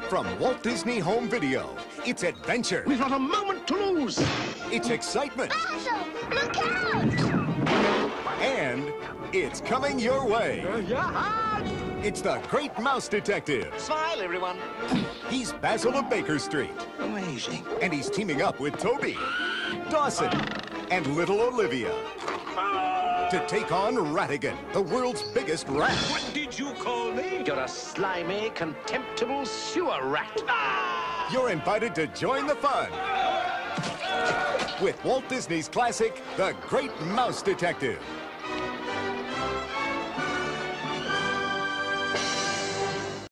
From Walt Disney Home Video, it's adventure. We've not a moment to lose. It's excitement. Marshall, look out! And it's coming your way. It's the Great Mouse Detective. Smile, everyone. He's Basil of Baker Street. Amazing. And he's teaming up with Toby, Dawson, and little Olivia to take on Ratigan, the world's biggest rat. What did you call me? You're a slimy, contemptible sewer rat. You're invited to join the fun with Walt Disney's classic, The Great Mouse Detective.